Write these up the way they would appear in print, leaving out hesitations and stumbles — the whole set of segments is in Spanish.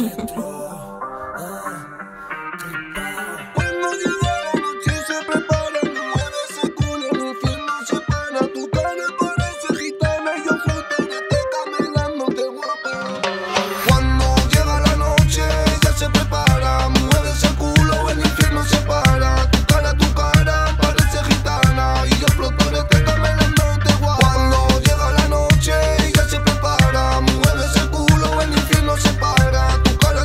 Cuando llega la noche se prepara, mueve ese culo, en el infierno se para. Tu cara parece gitana y yo floto de este camelándote guapa. Cuando llega la noche ella se prepara, mueve ese culo, el infierno se para. Tu cara parece gitana y yo floto de este camelándote guapa. Cuando llega la noche ella se prepara, mueve ese culo, el infierno se para. Tu cara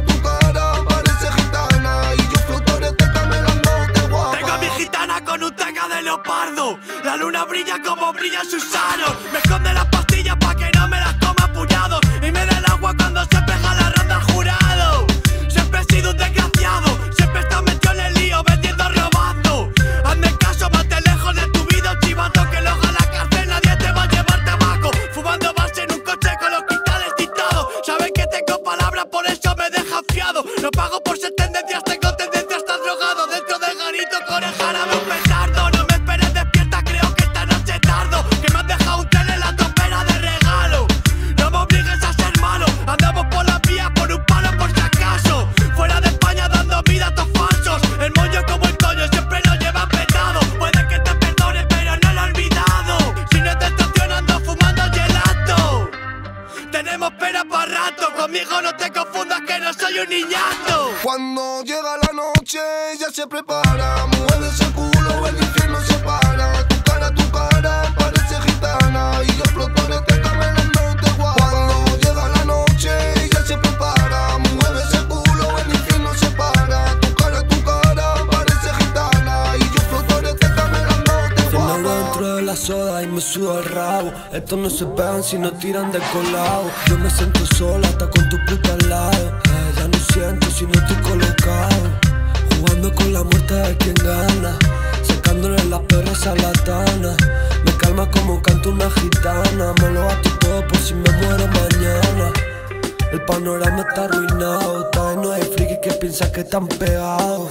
parece gitana y yo floto de este camelándote guapa. Tengo a mi gitana con un tanga de leopardo. La luna brilla como brillan sus aros. Me esconde las pastillas pa' que no me las coma a puñados. Y me da el agua cuando se pega la ronda al jurado. Siempre he sido un desgraciado, siempre está metido en el lío, vendiendo, robando. Hazme caso, mate lejos de tu vida, chivato, que luego a la cárcel nadie te va a llevar tabaco. Fumando base en un coche con los cristales tintados. Saben que tengo palabras, por eso me dejan fiado. No pago por ser tendencias, tengo tendencia a estar drogado. Dentro del garito con el jarabe un petardo. No me esperes despierta, creo que esta noche tardo. Que me has dejado un tele en la topera de regalo. No me obligues a ser malo, andamos por la vía por un palo por si acaso. Fuera de España dando vida a estos falsos. El moño como el coño siempre lo llevan petado. Puede que te perdone pero no lo he olvidado. Si no te estacionando fumando gelato. Tenemos pena para rato, conmigo no te confundas que no soy un niñato. Cuando llega la noche ella se prepara, mueve ese culo, el infierno se para. Tu cara parece gitana y yo floto en este camelándote guapa. Cuando llega la noche ella se prepara, mueve ese culo, el infierno se para. Tu cara parece gitana y yo floto en este camelándote guapa. Tengo dentro de la soda y me suda el rabo. Estos no se pegan si no tiran de colado. Yo me siento sola hasta con tu puta al lado. Ya no siento si no estoy colocado. Jugando con la muerte de quien gana, sacándole las perras a la tana. Me calma como canto una gitana. Me lo gasto todo por si me muero mañana. El panorama está arruinado, está lleno de frikis que piensan que están pegados.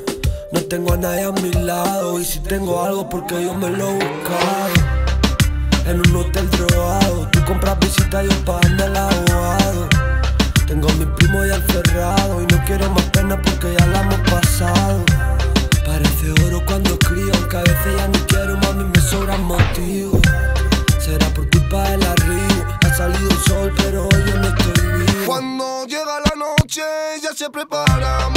No tengo a nadie a mi lado, y si tengo algo porque yo me lo he buscado. En un hotel drogado, tú compras visita y yo pagando al abogado. Tengo a mi primo ya encerrado y no quiero más pena porque ya la hemos pasado. Parece oro cuando escribo, aunque a veces ya no quiero, mami, me sobran motivos. Será por culpa del arribo, ha salido el sol pero hoy yo no estoy vivo. Cuando llega la noche ella se prepara,